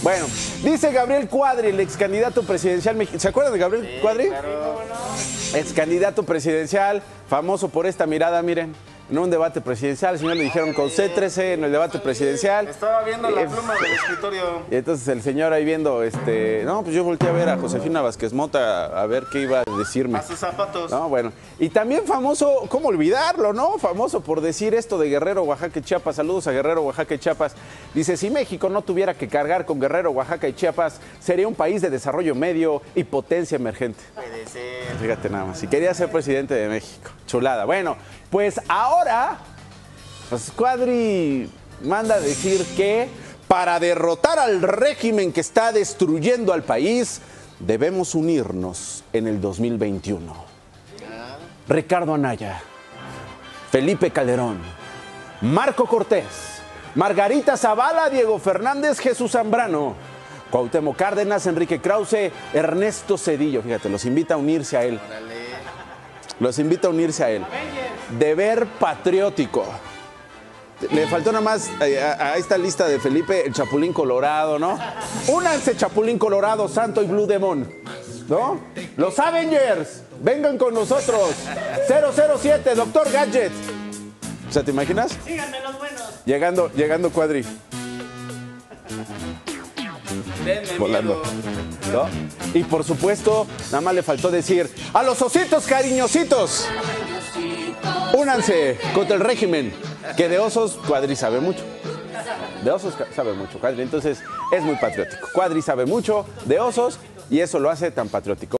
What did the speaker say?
Bueno, dice Gabriel Cuadri, el ex candidato presidencial mexicano. ¿Se acuerdan de Gabriel Cuadri? Claro. Ex candidato presidencial, famoso por esta mirada, miren. En un debate presidencial, al señor le dijeron concéntrese en el debate presidencial. Estaba viendo la pluma del escritorio. Y entonces el señor ahí viendo, no, pues yo volteé a ver a Josefina Vázquez Mota a ver qué iba a decirme. A sus zapatos. No, bueno. Y también famoso, ¿cómo olvidarlo, no? Famoso por decir esto de Guerrero, Oaxaca y Chiapas. Saludos a Guerrero, Oaxaca y Chiapas. Dice, si México no tuviera que cargar con Guerrero, Oaxaca y Chiapas, sería un país de desarrollo medio y potencia emergente. Puede ser. Fíjate nada más, si quería ser presidente de México. Chulada. Bueno, pues ahora, pues Cuadri manda a decir que para derrotar al régimen que está destruyendo al país, debemos unirnos en el 2021. Ricardo Anaya, Felipe Calderón, Marco Cortés, Margarita Zavala, Diego Fernández, Jesús Zambrano, Cuauhtémoc Cárdenas, Enrique Krause, Ernesto Zedillo. Fíjate, los invita a unirse a él. Los invita a unirse a él. Deber patriótico. Le faltó nada más a esta lista de Felipe el Chapulín Colorado, ¿no? Únanse Chapulín Colorado, Santo y Blue Demon, ¿no? Los Avengers, vengan con nosotros. 007, Doctor Gadget. O sea, ¿te imaginas? Síganme los buenos. Llegando Cuadri. Denme Volando. miedo. ¿No? Y por supuesto, nada más le faltó decir, a los ositos cariñositos, únanse contra el régimen, que de osos Cuadri sabe mucho. De osos sabe mucho Cuadri, entonces es muy patriótico. Cuadri sabe mucho de osos y eso lo hace tan patriótico.